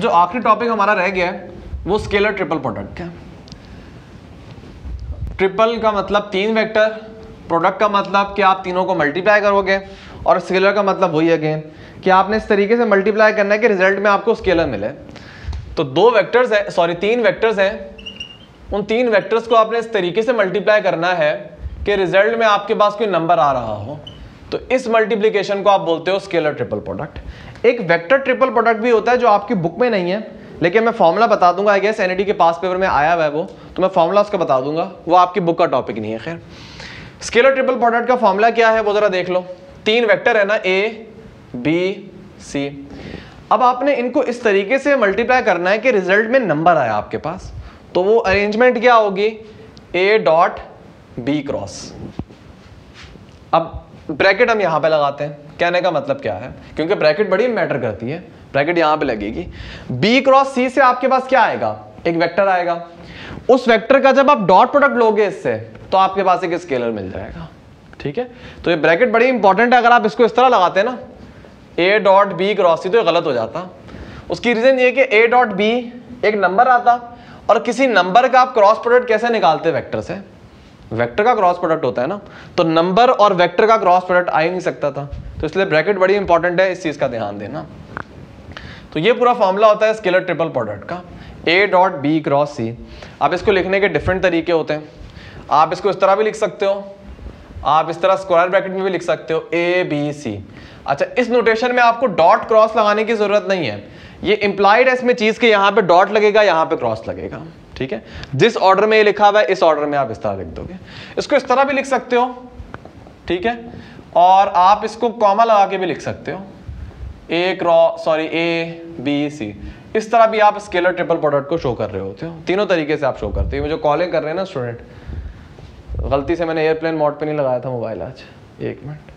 जो आखिरी टॉपिक हमारा रह गया है वो स्केलर ट्रिपल प्रोडक्ट है। ट्रिपल का मतलब 3 वेक्टर, प्रोडक्ट का मतलब कि आप तीनों को मल्टीप्लाई करोगे, और स्केलर का मतलब वही अगेन कि आपने इस तरीके से मल्टीप्लाई करना है कि रिजल्ट में आपको स्केलर मिले। तो 3 वेक्टर्स हैं, उन 3 वेक्टर्स को आपने इस तरीके से मल्टीप्लाई करना है कि रिजल्ट में आपके पास कोई नंबर आ रहा हो। तो इस मल्टीप्लिकेशन को आप बोलते हो स्केलर ट्रिपल प्रोडक्ट। एक वेक्टर ट्रिपल प्रोडक्ट भी होता है जो आपकी बुक में नहीं है, लेकिन मैं फॉर्मूला बता दूंगा, आई गेस एनईटी के पास पेपर में आया हुआ है वो, तो मैं फॉर्मूला उसका बता दूंगा, वो आपकी बुक का टॉपिक नहीं है। खैर, स्केलर ट्रिपल प्रोडक्ट का फॉर्मूला क्या है वो जरा देख लो। 3 वेक्टर है ना, ए बी सी। अब आपने इनको इस तरीके से मल्टीप्लाई करना है कि रिजल्ट में नंबर आया आपके पास। तो वो अरेंजमेंट क्या होगी, ए डॉट बी क्रॉस। अब ब्रैकेट हम यहां पे लगाते हैं, कहने का मतलब क्या है, क्योंकि ब्रैकेट बड़ी मैटर करती है, ब्रैकेट यहां पे लगेगी। बी क्रॉस सी से आपके पास क्या आएगा, एक वेक्टर आएगा। उस वेक्टर का जब आप डॉट प्रोडक्ट लोगे इससे, तो आपके पास एक स्केलर मिल जाएगा। ठीक है, तो ये ब्रैकेट बड़ी इंपॉर्टेंट है। अगर आप इसको इस तरह लगाते हैं ना, A dot B cross C, तो ये गलत हो जाता। उसकी रीजन ये कि ए डॉट बी एक नंबर आता, और किसी नंबर का आप क्रॉस प्रोडक्ट कैसे निकालते हैं, वेक्टर से। वेक्टर का क्रॉस प्रोडक्ट होता है ना, तो नंबर और वेक्टर का क्रॉस प्रोडक्ट आ ही नहीं सकता था। तो इसलिए ब्रैकेट बड़ी इंपॉर्टेंट है, इस चीज का ध्यान देना। तो ये पूरा फॉर्मूला होता है स्केलर ट्रिपल प्रोडक्ट का, A dot B cross C. आप इसको लिखने के डिफरेंट तरीके होते हैं। आप इसको इस तरह भी लिख सकते हो, आप इस तरह स्क्वायर ब्रैकेट में भी लिख सकते हो, ए बी सी। अच्छा, इस नोटेशन में आपको डॉट क्रॉस लगाने की जरूरत नहीं है, ये इंप्लाइड है इसमें चीज के, यहां पे डॉट लगेगा, यहां पे क्रॉस लगेगा। ठीक है, जिस ऑर्डर में ये लिखा हुआ है इस ऑर्डर में आप इस तरह लिख दोगे। इसको इस तरह भी लिख सकते हो, ठीक है, और आप इसको कॉमा लगा के भी लिख सकते हो, ए बी सी। इस तरह भी आप स्केलर ट्रिपल प्रोडक्ट को शो कर रहे होते हो। तीनों तरीके से आप शो करते हो। जो कॉलिंग कर रहे हैं ना स्टूडेंट, गलती से मैंने एयरप्लेन मोड पे नहीं लगाया था मोबाइल आज, 1 मिनट।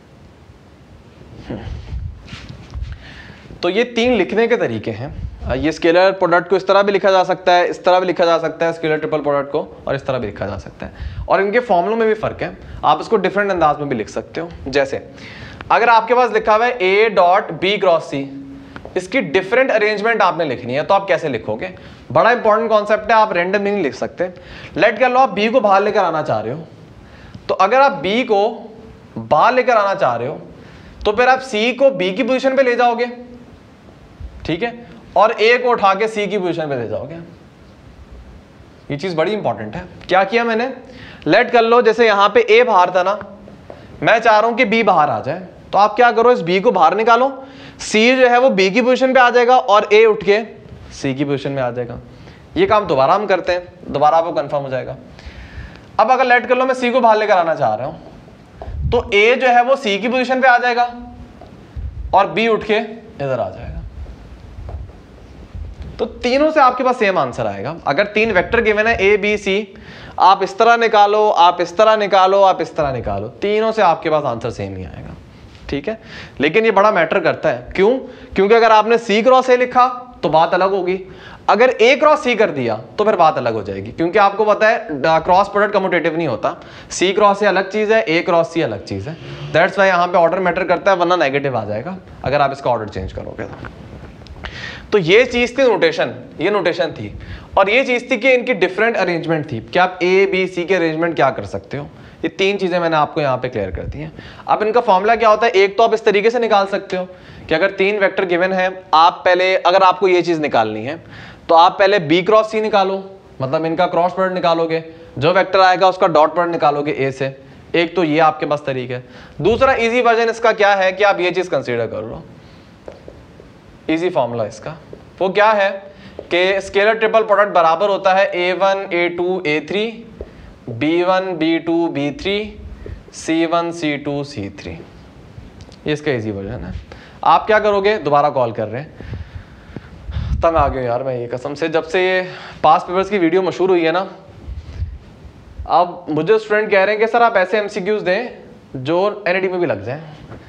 तो ये 3 लिखने के तरीके हैं। ये स्केलर प्रोडक्ट को इस तरह भी लिखा जा सकता है, इस तरह भी लिखा जा सकता है स्केलर ट्रिपल प्रोडक्ट को, और इस तरह भी लिखा जा सकता है। और इनके फॉर्मूलों में भी फर्क है, आप इसको डिफरेंट अंदाज में भी लिख सकते हो। जैसे अगर आपके पास लिखा हुआ है A dot B cross C, इसकी डिफरेंट अरेंजमेंट आपने लिखनी है, तो आप कैसे लिखोगे, बड़ा इंपॉर्टेंट कॉन्सेप्ट है, आप रैंडम नहीं लिख सकते। लेट कर लो आप बी को बाहर लेकर आना चाह रहे हो, तो अगर आप बी को बाहर लेकर आना चाह रहे हो तो फिर आप सी को बी की पोजीशन पे ले जाओगे, ठीक है, और ए को उठा के सी की पोजीशन पे ले जाओगे। ये चीज बड़ी इंपॉर्टेंट है। क्या किया मैंने, लेट कर लो जैसे यहां पे ए बाहर था ना, मैं चाह रहा हूं कि बी बाहर आ जाए, तो आप क्या करो, इस बी को बाहर निकालो, सी जो है वो बी की पोजीशन पे आ जाएगा और ए उठ के सी की पोजीशन में आ जाएगा। ये काम दोबारा हम करते हैं, दोबारा आपको कंफर्म हो जाएगा। अब अगर लेट कर लो मैं सी को बाहर लेकर आना चाह रहा हूं, तो ए जो है वो सी की पोजीशन पे आ जाएगा और बी उठ के इधर आ जाएगा। तो तीनों से आपके पास सेम आंसर आएगा। अगर 3 वेक्टर गिवन है ए बी सी, आप इस तरह निकालो, आप इस तरह निकालो, आप इस तरह निकालो, तीनों से आपके पास आंसर सेम ही आएगा। ठीक है, लेकिन ये बड़ा मैटर करता है। क्यों? क्योंकि अगर आपने सी क्रॉस ए लिखा तो बात अलग होगी, अगर ए क्रॉस सी कर दिया तो फिर बात अलग हो जाएगी, क्योंकि आपको पता है क्रॉस प्रोडक्ट कम्यूटेटिव नहीं होता। सी क्रॉस ए अलग चीज है, ए क्रॉस सी अलग चीज है। दैट्स वाई यहाँ पे ऑर्डर मैटर करता है, वरना नेगेटिव आ जाएगा अगर आप इसका ऑर्डर चेंज करोगे तो ये चीज थी नोटेशन, ये नोटेशन थी, और ये चीज थी कि इनकी डिफरेंट अरेंजमेंट थी कि आप ए बी सी के अरेंजमेंट क्या कर सकते हो। ये 3 चीजें मैंने आपको यहाँ पे क्लियर कर दी हैं। अब इनका फॉर्मूला क्या होता है, एक तो आप इस तरीके से निकाल सकते हो कि अगर 3 वेक्टर गिवन है, आप पहले, अगर आपको ये चीज निकालनी है तो आप पहले बी क्रॉस सी निकालो, मतलब इनका क्रॉस प्रोडक्ट निकालोगे, जो वेक्टर आएगा उसका डॉट प्रोडक्ट निकालोगे ए से। एक तो ये आपके पास तरीका है। दूसरा इजी वर्जन इसका क्या है कि आप ये चीज कंसीडर कर लो, इजी फॉर्मूला इसका वो क्या है कि स्केलर ट्रिपल प्रोडक्ट बराबर होता है a1 a2 a3 b1 b2 b3 c1 c2 c3। ये इसका इजी वर्जन है। आप क्या करोगे, दोबारा कॉल कर रहे हैं, तंग आ गए यार मैं ये कसम से, जब से ये पास पेपर्स की वीडियो मशहूर हुई है ना, अब मुझे स्टूडेंट कह रहे हैं कि सर आप ऐसे एमसीक्यूज दें जो एनईटी में भी लग जाए।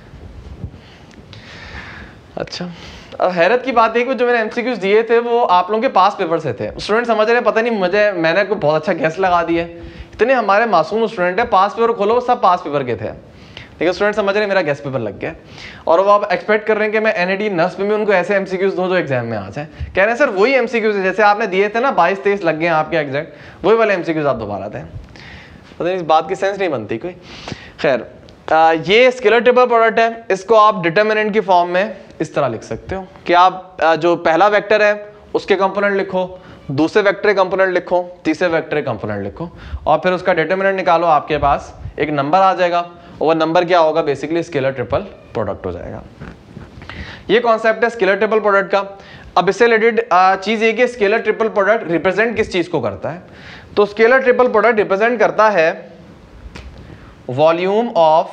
अच्छा, अब हैरत की बात है कि जो मैंने एमसीक्यूज दिए थे वो आप लोगों के पास पेपर से थे। स्टूडेंट समझ रहे, पता नहीं मैंने कोई बहुत अच्छा गैस लगा दिया। इतने हमारे मासूम स्टूडेंट है, पास पेपर खोलो सब पास पेपर के थे। लेकिन स्टूडेंट समझ रहे हैं मेरा गेस्ट पेपर लग गया और वो आप एक्सपेक्ट कर रहे हैं कि मैं एनईडी नस्ब में उनको ऐसे एमसीक्यूज दूं जो एग्जाम में आ जाए। कह रहे हैं सर वही एमसीक्यूज जैसे आपने दिए थे ना 22-23 लग गए आपके एग्जैक्ट, वही वाले एमसीक्यूज आप दोबारा दें। पता नहीं इस बात की सेंस नहीं बनती कोई। खैर ये स्केलर ट्रिपल प्रोडक्ट है, इसको आप डिटर्मिनेंट की फॉर्म में इस तरह लिख सकते हो कि आप जो पहला वेक्टर है उसके कंपोनेंट लिखो, दूसरे वेक्टर कंपोनेंट लिखो, तीसरे वेक्टर कंपोनेंट लिखो और फिर उसका डिटर्मिनेंट निकालो, आपके पास एक नंबर आ जाएगा और वह नंबर क्या होगा, बेसिकली स्केलर ट्रिपल प्रोडक्ट हो जाएगा। ये कॉन्सेप्ट है स्केलर ट्रिपल प्रोडक्ट का। अब इससे रिलेटेड चीज ये कि स्केलर ट्रिपल प्रोडक्ट रिप्रेजेंट किस चीज को करता है, तो स्केलर ट्रिपल प्रोडक्ट रिप्रेजेंट करता है वॉल्यूम ऑफ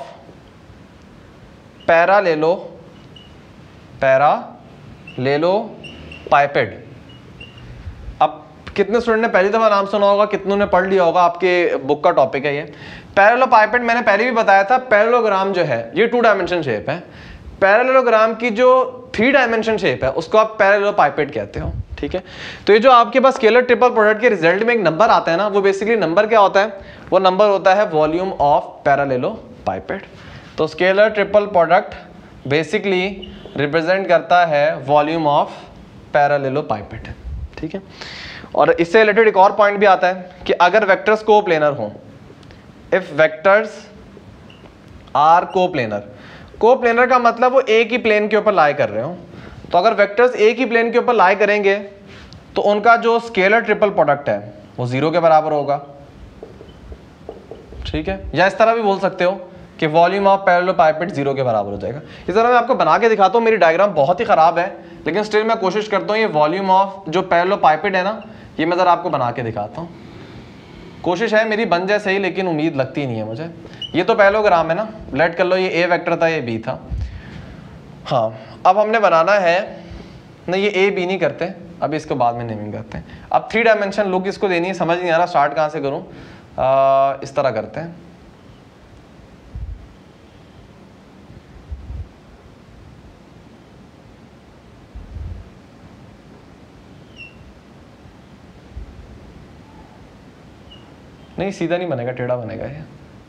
पैरालेलो पाइपेड। अब कितने स्टूडेंट ने पहली दफा नाम सुना होगा, कितनों ने पढ़ लिया होगा, आपके बुक का टॉपिक है ये पैरेलल पाइपेट। मैंने पहले भी बताया था पैरेललोग्राम जो है ये 2 डायमेंशन शेप है, पैरेललोग्राम की जो 3 डायमेंशन शेप है उसको आप पैरेलल पाइपेट कहते हो, ठीक है। तो ये जो आपके पास स्केलर ट्रिपल प्रोडक्ट के रिजल्ट में एक नंबर आता है ना, वो बेसिकली नंबर क्या होता है, वो नंबर होता है वॉल्यूम ऑफ पैरेललो पाइपेट। तो scalar triple product basically represent करता है वॉल्यूम ऑफ पैरेललो पाइपेट, ठीक है। और इससे रिलेटेड एक और पॉइंट भी आता है कि अगर वेक्टर्स कोप्लेनर हो, if vectors are coplanar, coplanar का मतलब वो एक ही प्लेन के ऊपर लाई कर रहे हो, तो अगर वेक्टर्स एक ही प्लेन के ऊपर लाई करेंगे तो उनका जो स्केलर ट्रिपल प्रोडक्ट है वो 0 के बराबर होगा, ठीक है। या इस तरह भी बोल सकते हो कि वॉल्यूम ऑफ पैरेलल पाइपेट 0 के बराबर हो जाएगा। इस तरह मैं आपको बना के दिखाता हूँ, मेरी डायग्राम बहुत ही खराब है लेकिन स्टिल मैं कोशिश करता हूँ ये वॉल्यूम ऑफ जो पैरेलल पाइपेट है ना, ये मैं जरा आपको बना के दिखाता हूँ। कोशिश है मेरी बन जाए सही, लेकिन उम्मीद लगती नहीं है मुझे। ये तो पैरेललोग्राम है ना, लेट कर लो ये ए वेक्टर था, ये बी था। हाँ अब हमने बनाना है नहीं, ये ए बी नहीं करते, अभी इसको बाद में नेमिंग करते हैं। अब 3 डायमेंशन लुक इसको देनी है, समझ नहीं आ रहा स्टार्ट कहाँ से करूँ। इस तरह करते हैं, नहीं सीधा नहीं बनेगा, टेढ़ा बनेगा ये।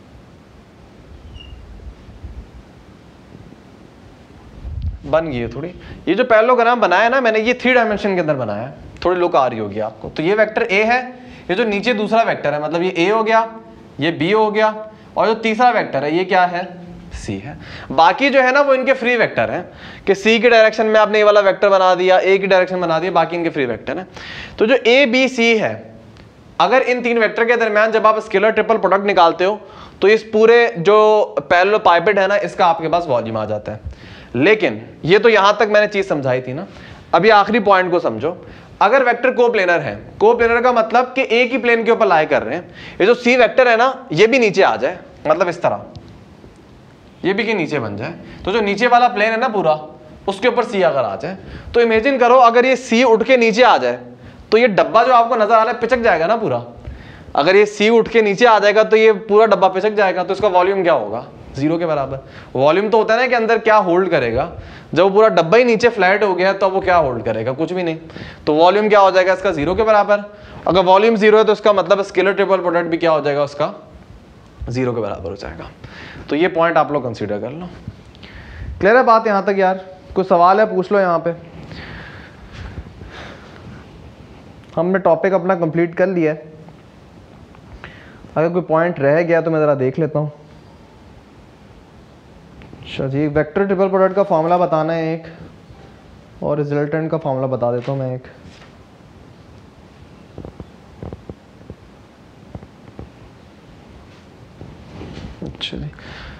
बन गई है थोड़ी। ये जो पैरेललोग्राम बनाया ना मैंने, ये 3 डायमेंशन के अंदर बनाया है, थोड़ी लुक आ रही होगी आपको। तो ये वेक्टर ए है, ये जो नीचे दूसरा वेक्टर है मतलब ये ए हो गया, ये बी हो गया, और जो तीसरा वेक्टर है ये क्या है, सी है। बाकी जो है ना वो इनके फ्री वेक्टर हैं कि सी की डायरेक्शन में आपने ये वाला वेक्टर बना दिया, ए की डायरेक्शन बना दिया, बाकी इनके फ्री वेक्टर हैं। तो जो ए बी सी है, अगर इन 3 वेक्टर के दरमियान जब आप स्केलर ट्रिपल प्रोडक्ट निकालते हो तो इस पूरे जो पैरेलल पाइपेट है ना, इसका आपके पास वॉल्यूम आ जाता है। लेकिन ये तो यहां तक मैंने चीज समझाई थी ना, अभी आखिरी पॉइंट को समझो। अगर वेक्टर कोप्लेनर है, कोप्लेनर का मतलब कि एक ही प्लेन के ऊपर लाई कर रहे हैं, ये जो सी वेक्टर है ना ये भी नीचे आ जाए, मतलब इस तरह ये भी के नीचे बन जाए, तो जो नीचे वाला प्लेन है ना पूरा, उसके ऊपर सी अगर आ जाए, तो इमेजिन करो अगर ये सी उठ के नीचे आ जाए तो ये डब्बा जो आपको नजर आ रहा है पिचक जाएगा ना पूरा। अगर ये सी उठ के नीचे आ जाएगा तो ये पूरा डब्बा पिचक जाएगा, तो इसका वॉल्यूम क्या होगा, 0 के बराबर। वॉल्यूम तो होता है ना कि अंदर क्या होल्ड करेगा, जब वो पूरा डब्बा ही नीचे फ्लैट हो गया तो वो क्या होल्ड करेगा, कुछ भी नहीं। तो वॉल्यूम क्या हो जाएगा इसका, 0 के बराबर। अगर वॉल्यूम 0 है तो इसका मतलब स्केलर ट्रिपल प्रोडक्ट भी क्या हो जाएगा, उसका 0 के बराबर हो जाएगा। तो ये पॉइंट आप लोग कंसीडर कर लो। क्लियर है बात यहाँ तक यार? कुछ सवाल है पूछ लो यहाँ पे। हमने टॉपिक अपना कंप्लीट कर लिया है, अगर कोई पॉइंट रह गया तो मैं ज़रा देख लेता हूँ। अच्छा जी, वेक्टर ट्रिपल प्रोडक्ट का फॉर्मूला बताना है एक, और रिजल्टेंट का फॉर्मूला बता देता हूँ मैं एक। अच्छा जी,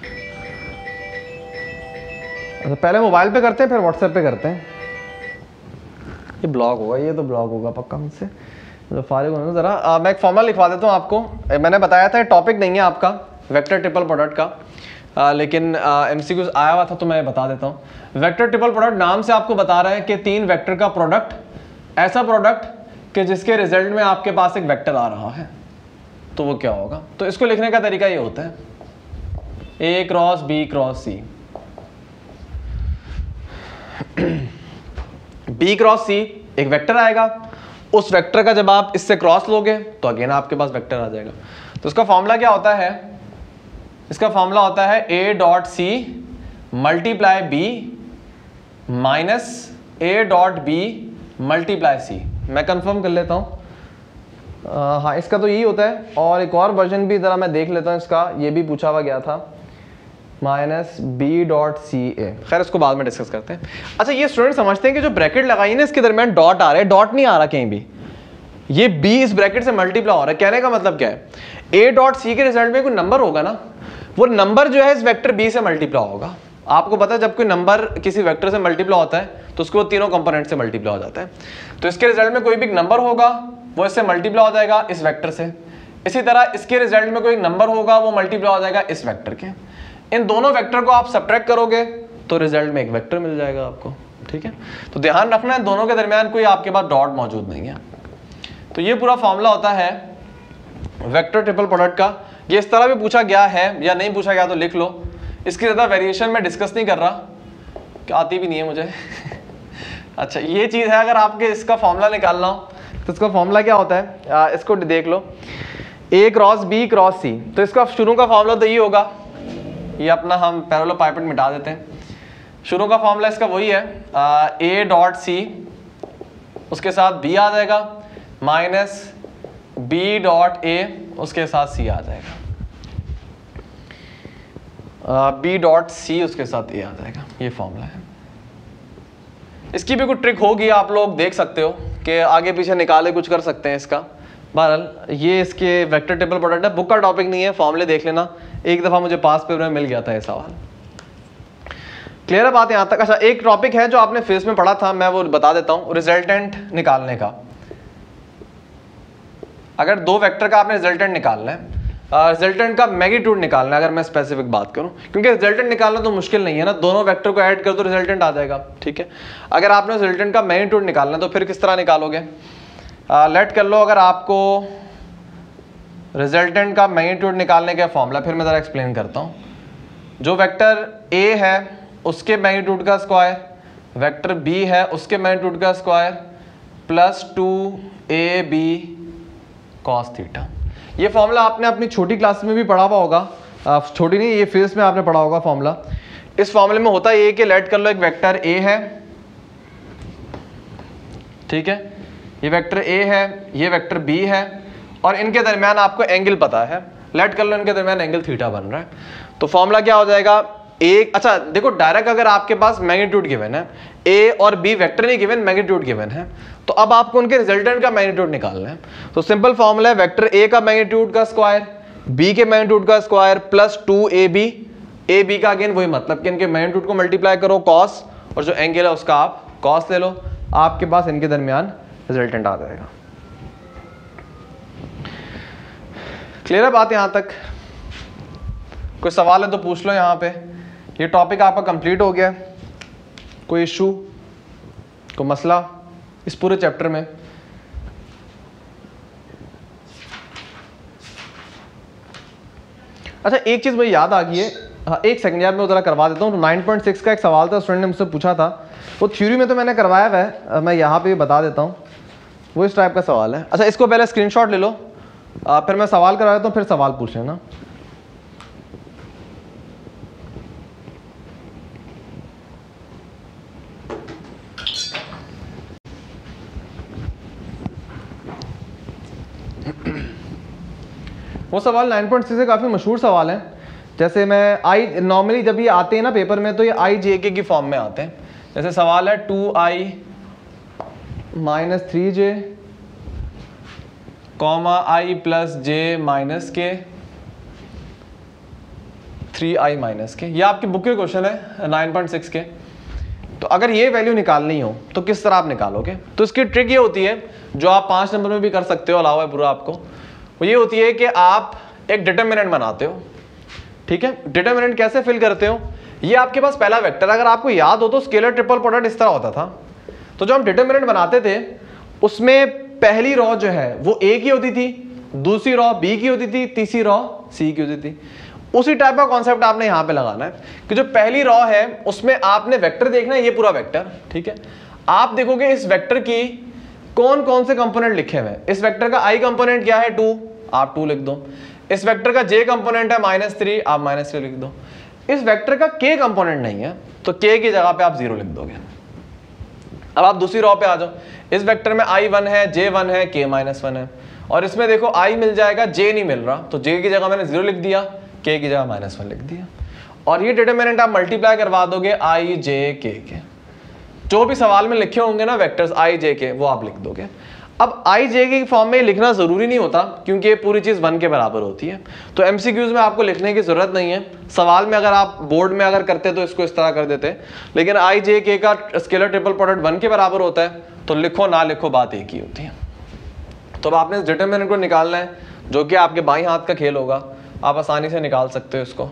अच्छा पहले मोबाइल पे करते हैं फिर व्हाट्सएप पे करते हैं। ये ब्लॉग होगा, ये तो ब्लॉग होगा पक्का मुझसे, तो फारिग होना ज़रा। मैं एक फॉर्मूला लिखवा देता हूँ आपको। मैंने बताया था टॉपिक नहीं है आपका वेक्टर ट्रिपल प्रोडक्ट का, लेकिन एमसीक्यूज आया हुआ था तो मैं बता देता हूँ। वेक्टर ट्रिपल प्रोडक्ट नाम से आपको बता रहा है कि 3 वेक्टर का प्रोडक्ट, ऐसा प्रोडक्ट कि जिसके रिजल्ट में आपके पास एक वेक्टर आ रहा है, तो वो क्या होगा। तो इसको लिखने का तरीका ये होता है A cross B cross C. B cross C एक वेक्टर आएगा, उस वेक्टर का जब आप इससे क्रॉस लोगे तो अगेन आपके पास वेक्टर आ जाएगा। तो इसका फॉर्मूला क्या होता है, इसका फॉर्मूला होता है a dot C multiply B minus a dot B multiply C. मैं कंफर्म कर लेता हूँ, हाँ इसका तो यही होता है। और एक और वर्जन भी ज़रा मैं देख लेता हूँ इसका, ये भी पूछा हुआ गया था, minus B dot C A. खैर इसको बाद में डिस्कस करते हैं। अच्छा ये स्टूडेंट समझते हैं कि जो ब्रैकेट लगाई है ना इसके दरमियान डॉट आ रहा है, डॉट नहीं आ रहा कहीं भी, ये बी इस ब्रैकेट से मल्टीप्लाई हो रहा है। कहने का मतलब क्या है, ए डॉट सी के रिजल्ट में कोई नंबर होगा ना, वो नंबर जो है इस वेक्टर बी से मल्टीप्लाई होगा। आपको पता है जब कोई नंबर किसी वेक्टर से मल्टीप्लाई होता है तो उसको तीनों कंपोनेंट से मल्टीप्लाई हो जाता है। तो इसके रिजल्ट में कोई भी नंबर होगा वो इससे मल्टीप्लाई हो जाएगा इस वेक्टर से। इसी तरह इसके रिजल्ट में कोई नंबर होगा वो मल्टीप्लाई हो जाएगा इस वेक्टर के। इन दोनों वेक्टर को आप सब्ट्रैक्ट करोगे तो रिजल्ट में एक वेक्टर मिल जाएगा आपको, ठीक है। तो ध्यान रखना है दोनों के दरमियान कोई आपके पास डॉट मौजूद नहीं है। तो ये पूरा फॉर्मूला होता है वेक्टर ट्रिपल प्रोडक्ट का। ये इस तरह भी पूछा गया है या नहीं पूछा गया तो लिख लो, इसकी ज़्यादा वेरिएशन मैं डिस्कस नहीं कर रहा, क्या आती भी नहीं है मुझे अच्छा ये चीज़ है, अगर आपके इसका फॉर्मूला निकालना हो तो इसका फॉर्मूला क्या होता है, इसको देख लो, A cross B cross C. तो इसका शुरू का फॉर्मूला तो ये होगा, ये अपना हम पैरेलल पाइपेट मिटा देते हैं। शुरू का फॉर्मूला इसका वही है, ए डॉट सी उसके साथ बी आ जाएगा माइनस बी डॉट ए उसके साथ सी आ जाएगा, बी डॉट सी उसके साथ ए आ जाएगा। ये फॉर्मूला है। इसकी भी कोई ट्रिक होगी, आप लोग देख सकते हो कि आगे पीछे निकाले कुछ कर सकते हैं इसका। बहरहाल ये इसके वेक्टर टेबल प्रोडक्ट है, बुक का टॉपिक नहीं है, फॉर्मूले देख लेना। एक दफ़ा मुझे पास पेपर में मिल गया था ये सवाल। क्लियर है बात यहाँ तक। अच्छा एक टॉपिक है जो आपने फेस में पढ़ा था, मैं वो बता देता हूँ, रिजल्टेंट निकालने का। अगर दो वेक्टर का आपने रिजल्टेंट निकालना है, रिजल्टेंट का मैग्नीट्यूड निकालना है, अगर मैं स्पेसिफिक बात करूं, क्योंकि रिजल्टेंट निकालना तो मुश्किल नहीं है ना, दोनों वेक्टर को ऐड कर दो रिजल्टेंट आ जाएगा, ठीक है। अगर आपने रिजल्टेंट का मैग्नीट्यूड निकालना है तो फिर किस तरह निकालोगे, लेट कर लो अगर आपको रिजल्टेंट का मैग्नीट्यूड निकालने का फॉर्मूला फिर मैं ज़रा एक्सप्लेन करता हूँ। जो वेक्टर ए है उसके मैग्नीट्यूड का स्क्वायर, वेक्टर बी है उसके मैग्नीट्यूड का square plus 2ab cos theta. ये फॉर्मूला आपने अपनी छोटी क्लास में भी पढ़ा हुआ होगा, छोटी नहीं ये फेस में आपने पढ़ा होगा फॉर्मूला। इस फॉर्मूले में होता ये कि लेट कर लो एक वेक्टर ए है, ठीक है, ये वेक्टर ए है, ये वेक्टर बी है, और इनके दरमियान आपको एंगल पता है, लेट कर लो इनके दरमियान एंगल थीटा बन रहा है। तो फॉर्मूला क्या हो जाएगा, एक, अच्छा देखो डायरेक्ट अगर आपके पास मैग्नीट्यूड गिवन है, ए और बी वेक्टर नहीं गिवन, मैग्नीट्यूड गिवन है, तो अब आपको उनके रिजल्टेंट का मैग्नीट्यूड निकालना है। तो सिंपल फॉर्मूला है वेक्टर ए का मैग्नीट्यूड का स्क्वायर, बी के मैग्नीट्यूड का square plus 2ab, A B का अगेन वही मतलब कि इनके मैग्नीट्यूड को मल्टीप्लाई करो cos, और जो एंगल है उसका आप cos ले लो, आपके पास इनके दरमियान रिजल्टेंट आ जाएगा। क्लियर है बात यहाँ तक? कोई सवाल है तो पूछ लो यहाँ पे। ये टॉपिक आपका कंप्लीट हो गया। कोई इशू, कोई मसला इस पूरे चैप्टर में? अच्छा एक चीज़ मुझे याद आ गई है, हाँ एक सेकंड यार मैं उधर करवा देता हूँ। तो 9.6 का एक सवाल था, स्टूडेंट ने मुझसे पूछा था, वो थ्योरी में तो मैंने करवाया हुआ है, मैं यहाँ पे भी बता देता हूँ। वो इस टाइप का सवाल है। अच्छा इसको पहले स्क्रीनशॉट ले लो, फिर मैं सवाल करवा देता हूँ, फिर सवाल पूछ लेना। वो सवाल 9.6 से काफ़ी मशहूर सवाल है। जैसे मैं आई नॉर्मली जब ये आते हैं ना पेपर में तो ये आई जे के की फॉर्म में आते हैं। जैसे सवाल है 2i - 3j, i + j - k, 3i - k। ये आपकी बुक के क्वेश्चन है 9.6 के। तो अगर ये वैल्यू निकालनी हो तो किस तरह आप निकालोगे? तो इसकी ट्रिक ये होती है, जो आप 5 नंबर में भी कर सकते हो, अलावा है पूरा आपको, वो ये होती है कि आप एक डिटरमिनेंट बनाते हो। ठीक है, डिटरमिनेंट कैसे फिल करते हो? ये आपके पास पहला वेक्टर, अगर आपको याद हो तो स्केलर ट्रिपल प्रोडक्ट इस तरह होता था। तो जो हम डिटरमिनेंट बनाते थे उसमें पहली रॉ जो है वो ए की होती थी, दूसरी रॉ बी की होती थी, तीसरी रॉ सी की होती थी। उसी टाइप का कॉन्सेप्ट आपने यहाँ पे लगाना है कि जो पहली रॉ है उसमें आपने वेक्टर देखना है, ये पूरा वेक्टर। ठीक है, आप देखोगे इस वेक्टर की कौन कौन से कंपोनेंट लिखे हुए हैं। इस वेक्टर का आई कंपोनेंट क्या है? 2, आप 2 लिख दो। इस वेक्टर का j कंपोनेंट है -3, आप -3 लिख दो। इस वेक्टर का k कंपोनेंट नहीं है तो k की जगह पे आप 0 लिख दोगे। अब आप दूसरी रो पे आ जाओ। इस वेक्टर में i1 है, j1 है, k-1 है, और इसमें देखो i मिल जाएगा, j नहीं मिल रहा, तो j की जगह मैंने 0 लिख दिया, k की जगह -1 लिख दिया। और ये डिटरमिनेंट आप मल्टीप्लाई करवा दोगे i, j, k के। जो भी सवाल में लिखे होंगे ना वेक्टर्स i, j, k, वो आप लिख दोगे। अब i, j के फॉर्म में लिखना जरूरी नहीं होता क्योंकि ये पूरी चीज 1 के बराबर होती है, तो MCQs में आपको लिखने की जरूरत नहीं है। सवाल में अगर आप बोर्ड में अगर करते तो इसको इस तरह कर देते, लेकिन i, j, k का स्केलर ट्रिपल प्रोडक्ट 1 के बराबर होता है, तो लिखो ना लिखो बात एक ही होती है। तो अब आपने इस डिटरमिनेंट को निकालना है, जो कि आपके बाईं हाथ का खेल होगा, आप आसानी से निकाल सकते हो इसको।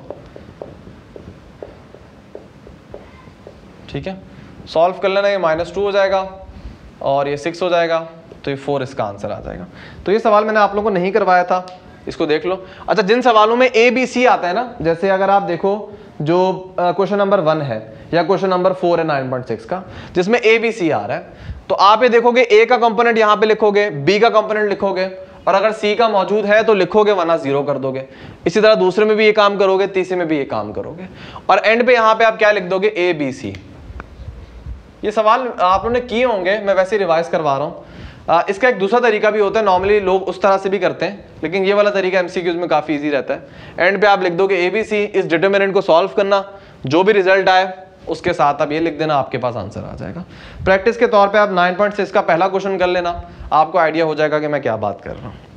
ठीक है, सॉल्व कर लेना, ये -2 हो जाएगा और ये 6 हो जाएगा, तो ये 4 इसका आंसर आ जाएगा। तो ये सवाल मैंने आप लोगों को नहीं करवाया था, इसको देख लो। अच्छा, जिन सवालों में A, B, C आता है ना, जैसे अगर आप देखो जो क्वेश्चन नंबर 1 है या क्वेश्चन नंबर 4 है 9.6 का, जिसमें A, B, C आ रहा है, तो आप ये देखोगे A का कंपोनेंट यहाँ पे लिखोगे, B का कंपोनेंट लिखोगे, और अगर C का मौजूद है तो लिखोगे, वरना 0 कर दोगे। इसी तरह दूसरे में भी ये काम करोगे, तीसरे में भी ये काम करोगे, और एंड पे यहाँ पे आप क्या लिख दोगे, A, B, C। ये सवाल आप लोगों ने किए होंगे, मैं वैसे रिवाइज करवा रहा हूँ। इसका एक दूसरा तरीका भी होता है, नॉर्मली लोग उस तरह से भी करते हैं, लेकिन ये वाला तरीका MCQs में काफ़ी इजी रहता है। एंड पे आप लिख दोगे ABC, इस डिटरमिनेंट को सॉल्व करना, जो भी रिजल्ट आए उसके साथ आप ये लिख देना, आपके पास आंसर आ जाएगा। प्रैक्टिस के तौर पे आप 9.6 का पहला क्वेश्चन कर लेना, आपको आइडिया हो जाएगा कि मैं क्या बात कर रहा हूँ।